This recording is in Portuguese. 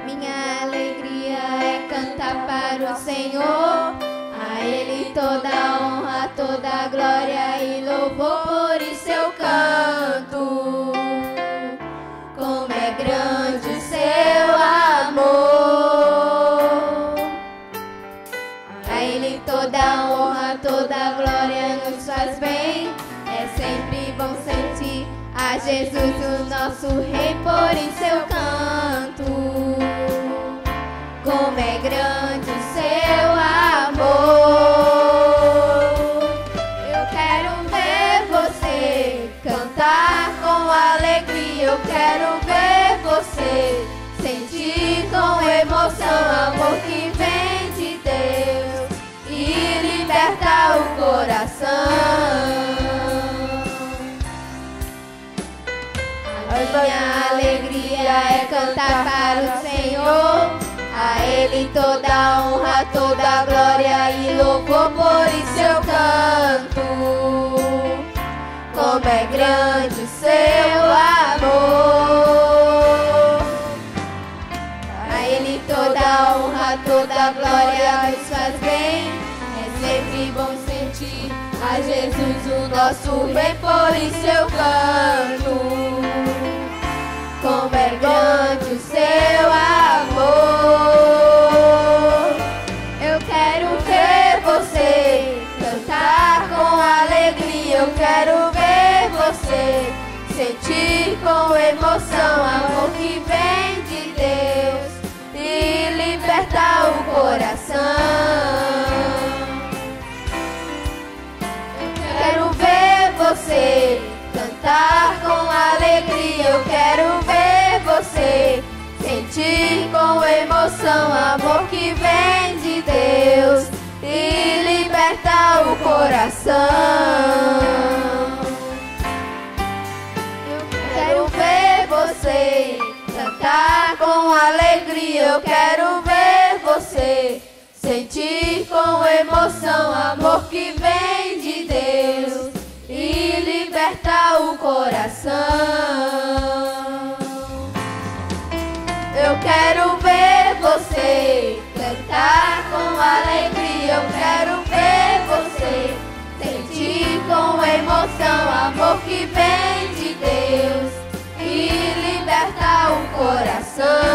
Minha alegria é cantar para o Senhor. A Ele toda honra, toda glória e louvor, por isso eu canto. Como é grande o seu amor. A Ele toda honra, toda glória nos faz bem. É sempre bom sentir a Jesus, o nosso Rei, por isso eu canto. Como é grande o seu amor. Eu quero ver você cantar com alegria. Eu quero ver você sentir com emoção amor que vem de Deus e liberta o coração. Minha alegria é cantar para o Senhor. A Ele toda honra, toda glória e louvor, por isso eu canto. Como é grande o seu amor. A Ele toda honra, toda glória nos faz bem. É sempre bom sentir a Jesus, o nosso Rei, por isso eu canto. Como é grande o seu amor. Eu quero ver você cantar com alegria. Eu quero ver você sentir com emoção amor que vem de Deus e libertar o coração. Eu quero ver você cantar com alegria. Eu quero ver você sentir com emoção amor que vem de Deus e libertar o coração. Eu quero ver você cantar com alegria. Eu quero ver você sentir com emoção amor que vem de Deus e libertar o coração. Eu quero ver você cantar com alegria. Eu quero ver você sentir com emoção amor que vem de Deus e libertar o coração.